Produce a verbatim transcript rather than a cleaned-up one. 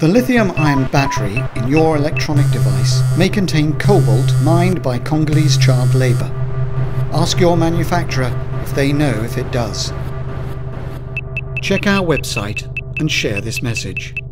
The lithium-ion battery in your electronic device may contain cobalt mined by Congolese child labour. Ask your manufacturer if they know if it does. Check our website and share this message.